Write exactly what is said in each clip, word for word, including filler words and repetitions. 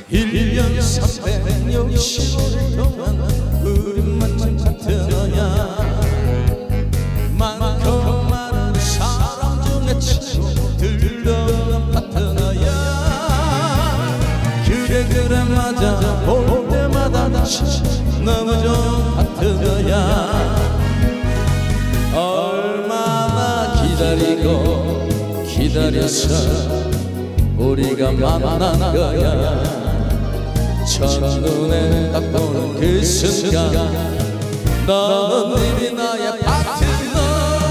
일 년 삼백육십오 일 동안 우리만 같으냐. 많고 많은 사람 중에 친구들도 없는 파트너야. 그래 그래 맞아 볼 때마다 너무 좋은 파트너야. 얼마나 기다리고 기다려서 우리가 만난 거야. 첫눈에 딱 보는 그 순간 너는 이미 나의 파트너.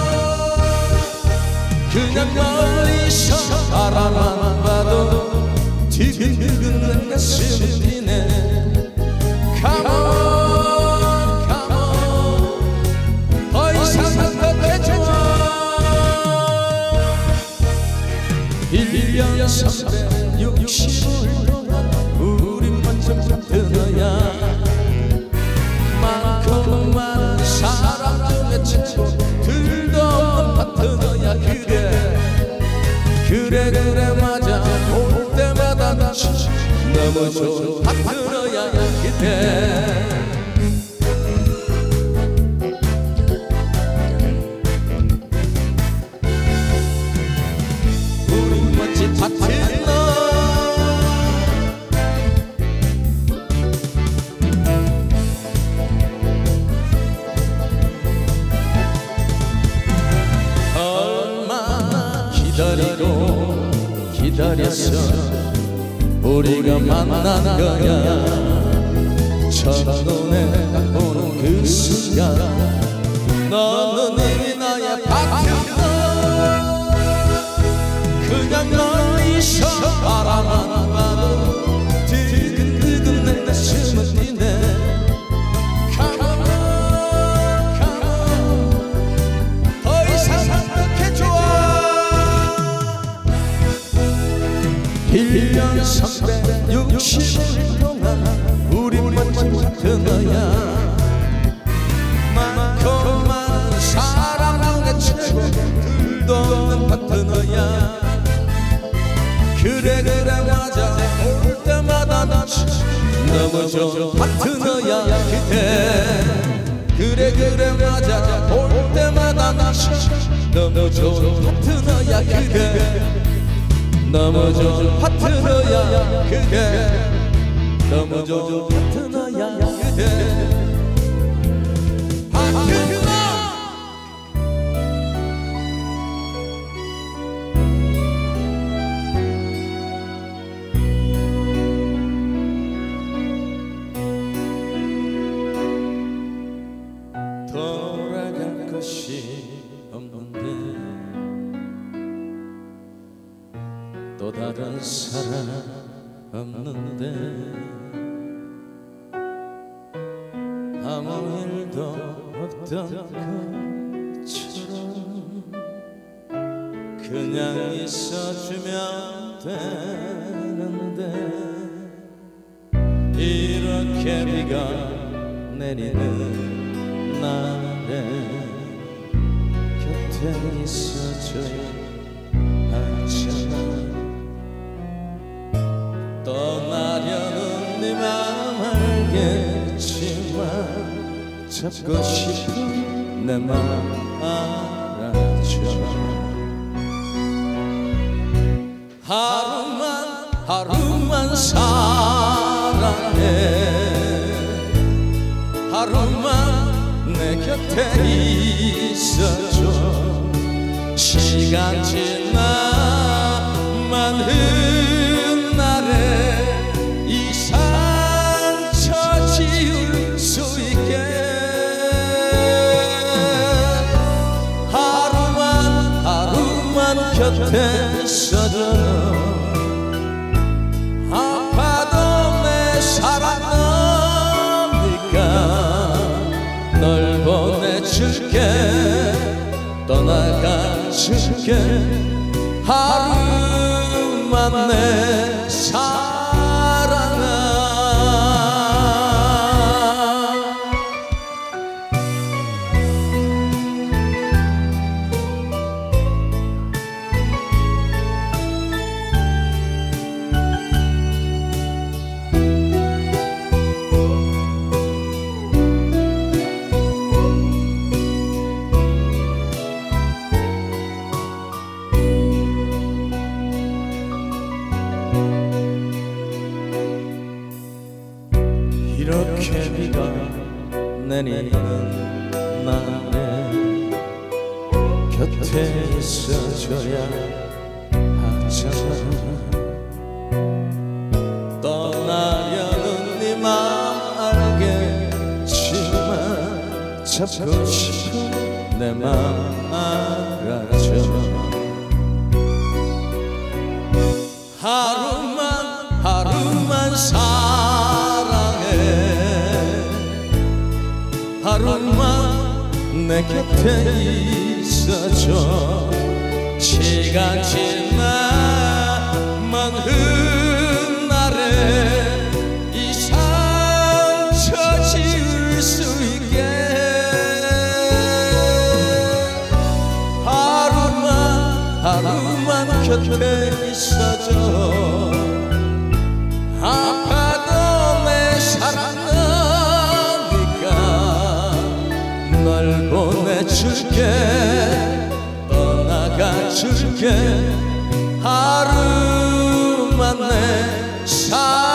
그냥 멀리서 바라만 봐도 뒤근뒤근 내 가슴이 뛰네. Come on, come on, 더 이상 어떻게 좋아. 일 년 삼백육십오 일 동안 우린 완전 파트너야. 많고 많은 사람 중에 친구들도 없는 파트너야. 그래 그래 그래 맞아 볼 때마다 너무 좋은 파트너야. 그대 우린 멋진 파트너. 얼마나 기다리고 기다려서 우리가 만난 거야. 첫눈에 딱 보는 그 순간 너는 이미 나의 파트너. 그냥 멀리서 바라만 봐도 뒤근뒤근 내 가슴은 뛰네. Come on, come on, 더 이상 어떻게 좋아. 일 년 삼백육십오 일 동안 우리 멋진 파트너야. 많고 많은 사람 중에 친구들도 없는 파트너야. 그래 그래 맞아 볼 때마다 너무 좋은 파트너야. 그대 그래 그래 맞아 볼 때마다 너무 좋은 파트너야. 그대 너무 좋은 파트너야. 그대 너무 좋은 파트너야. 그대 파트너. 돌아갈 것이 없는데 또 다른 사람 없는데 아무 일도 없던 것처럼 그냥 있어주면 되는데 이렇게 비가 내리는 날에 곁에 있어줘야 하잖아. 떠나려는 네 맘 알겠지만 잡고 싶은 내 맘 알아줘. 하루만 하루만 사랑해. 하루만 내 곁에 있어줘. 시간 지나만 훗날에 이 상처 지울 수 있게. 하루만 하루만 곁에 있어줘. 아파도 내 사랑 널 보내줄게. 떠나가줄게. 하루만 내 사랑아. 내리는 날에 곁에 있어줘야 하잖아. 떠나려는 네 맘 알겠지만 잡고 싶은 내 맘 알아줘. 하루만 하루만 사랑해. 하루만 내 곁에 있어줘. 시간 지나만 훗날에 이 상처 지울 수 있게 하루만 하루만 곁에 있어줘. 아파도 내 사랑하니까 널 보내줄게. 떠나가줄게. 하루만 내 사랑